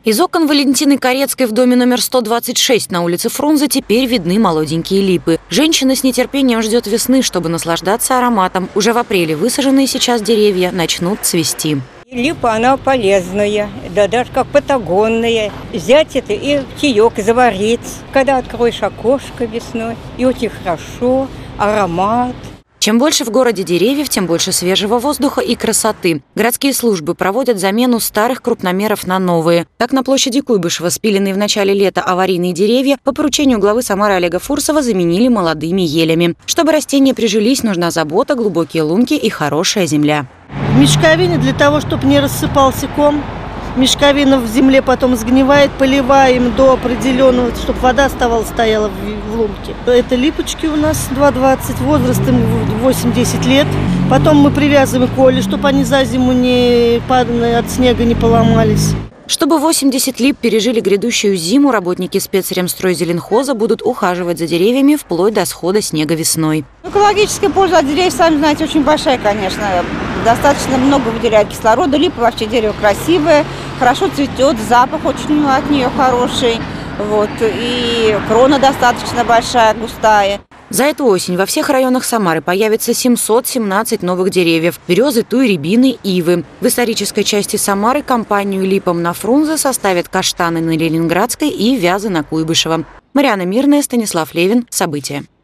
Из окон Валентины Корецкой в доме номер 126 на улице Фрунзе теперь видны молоденькие липы. Женщина с нетерпением ждет весны, чтобы наслаждаться ароматом. Уже в апреле высаженные сейчас деревья начнут цвести. Липа, она полезная, да даже как патагонная. Взять это и в чаек заварить, когда откроешь окошко весной. И очень хорошо, аромат. Чем больше в городе деревьев, тем больше свежего воздуха и красоты. Городские службы проводят замену старых крупномеров на новые. Так, на площади Куйбышева спиленные в начале лета аварийные деревья по поручению главы Самары Олега Фурсова заменили молодыми елями. Чтобы растения прижились, нужна забота, глубокие лунки и хорошая земля. В мешковине для того, чтобы не рассыпался ком. Мешковина в земле потом сгнивает, поливаем до определенного, чтобы вода стояла в лунке. Это липочки у нас 2,20, возрастом 8-10 лет. Потом мы привязываем коли, чтобы они за зиму от снега не поломались. Чтобы 80 лип пережили грядущую зиму, работники спецремстройзеленхоза будут ухаживать за деревьями вплоть до схода снега весной. Экологическая польза от деревьев, сами знаете, очень большая, конечно. Достаточно много выделяет кислорода. Липа вообще дерево красивое, хорошо цветет, запах очень от нее хороший. И крона достаточно большая, густая. За эту осень во всех районах Самары появится 717 новых деревьев – березы, туи, рябины, ивы. В исторической части Самары компанию липам на Фрунзе составят каштаны на Ленинградской и вязы на Куйбышево. Марьяна Мирная, Станислав Левин. События.